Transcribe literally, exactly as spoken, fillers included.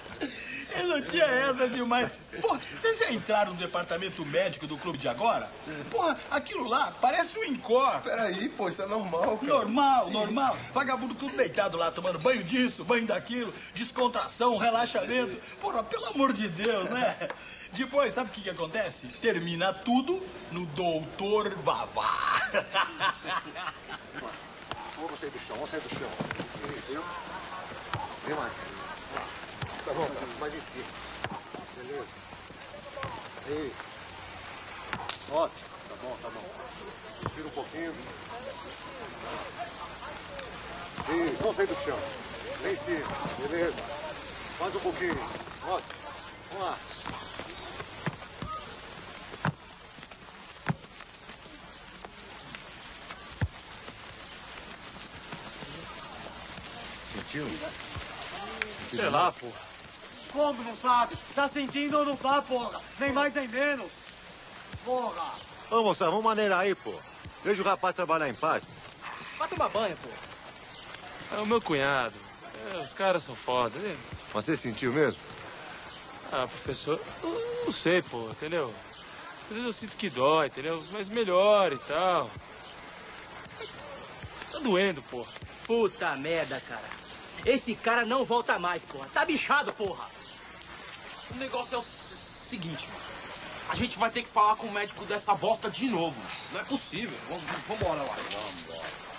Eu não tinha essa demais. Porra, vocês já entraram no departamento médico do clube de agora? Porra, aquilo lá parece um encore. Peraí, pô, isso é normal, cara. Normal, Sim. normal. Vagabundo tudo deitado lá, tomando banho disso, banho daquilo, descontração, relaxamento. Porra, pelo amor de Deus, né? Depois, sabe o que que acontece? Termina tudo no doutor Vavá. Vamos sair do chão, vamos sair do chão. Viu? Vem mais. Tá bom, tá mais em cima. Beleza. Aí. Ótimo. Tá bom, tá bom. Tira um pouquinho. Isso, vamos sair do chão. Lá em cima. Beleza. Mais um pouquinho. Ótimo. Vamos lá. Sentiu? Sei lá, porra. Como não sabe? Tá sentindo ou não tá, porra? Nem mais nem menos. Porra! Ô, moça, vamos maneirar aí, pô. Veja o rapaz trabalhar em paz. Vai tomar banho, pô. É o meu cunhado. É, os caras são foda, né? Você sentiu mesmo? Ah, professor, eu não sei, pô, entendeu? Às vezes eu sinto que dói, entendeu? Mas melhora e tal. Tá doendo, porra. Puta merda, cara. Esse cara não volta mais, porra. Tá bichado, porra. O negócio é o seguinte, mano. A gente vai ter que falar com o médico dessa bosta de novo. Não é possível. Vamos, vambora lá. Vambora.